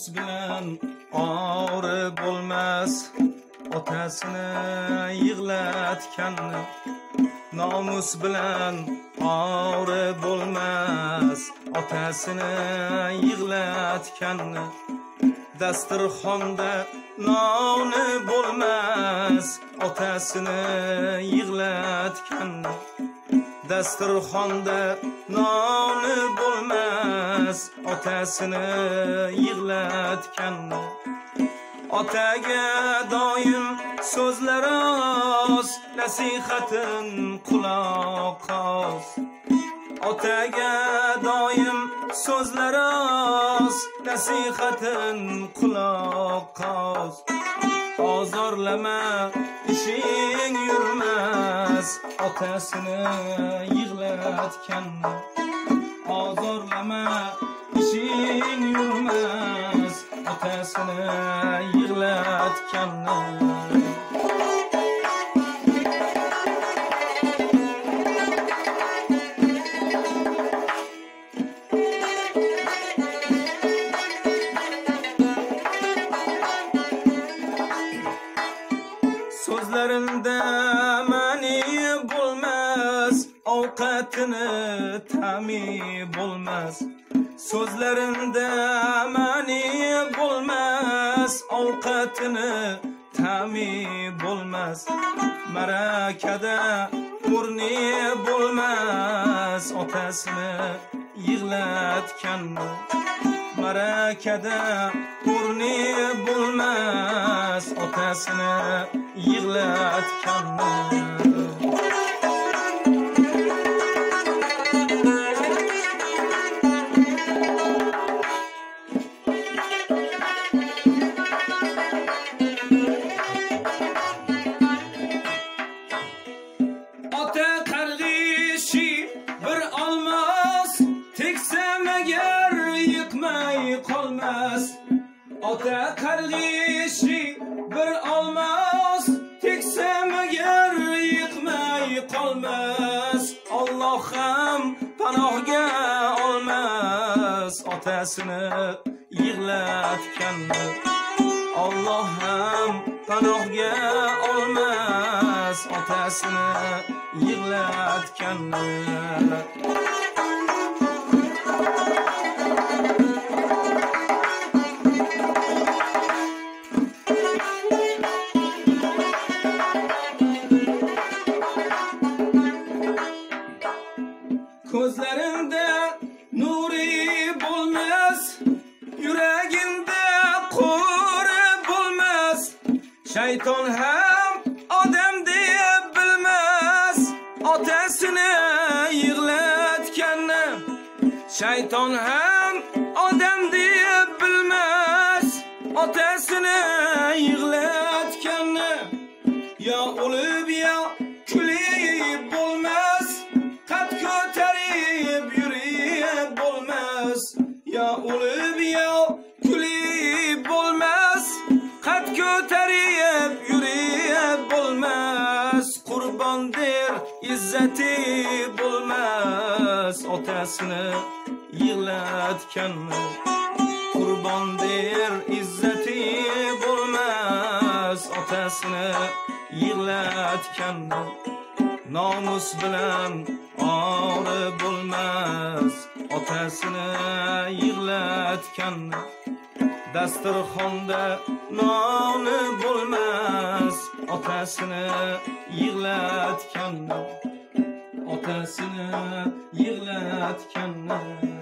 bilan ori bo'lmas, otasini yig'latganni. Nomus bilan ori bo'lmas, otasini yig'latganni. Dasturxonda noni bo'lmas, otasini yig'latganni. Dasturxonda noni bo'lmas, otasini yig'latganni. Otaga doim so'zlar oz, nasihatin quloq os. Otaga doim so'zlar oz, nasihatin quloq os. Ozorlama, ishing yurmas, otasini yig'latganni. Ozorlama, ishing yurmas, otasini yig'latganni. So'zlarinda ma'ni bo'lmas, ovqatini ta'mi bo'lmas. So'zlarinda ma'ni bo'lmas, ovqatini ta'mi bo'lmas. Marakada o'rni bo'lmas, otasini yig'latganni. Marakada o'rni bo'lmas, otasini yig'latganni. Ota qarg'ishi bir olmos, teksam agar yiqmay qolmas. Ota qarg'ishi bir olmos, teksam agar yiqmay qolmas. Alloh ham panohga olmas, otasini yig'latganni. Alloh ham panohga olmas, otasini yig'latganni. Ko'zlarinda nuri bo'lmas, yuragingda qo'ri bo'lmas. Shayton ham odam deb bilmas, otasini yig'latganni. Shayton ham odam deb bilmas, otasini yig'latganni. Yo o'lib yo kulib bo'lmas, qad ko'tarib yurib bo'lmas. Yo o'lib yo kulib bo'lmas, qad ko'tarib yurib bo'lmas. Qurbondir izzati bo'lmas, otasini yig'latganni. Qurbondir izzati bo'lmas, otasini yig'latganni. Nomus bilan ori bo'lmas, otasini yig'latganni. Dasturxonda noni bo'lmas, otasini yig'latganni. Otasini yig'latganni.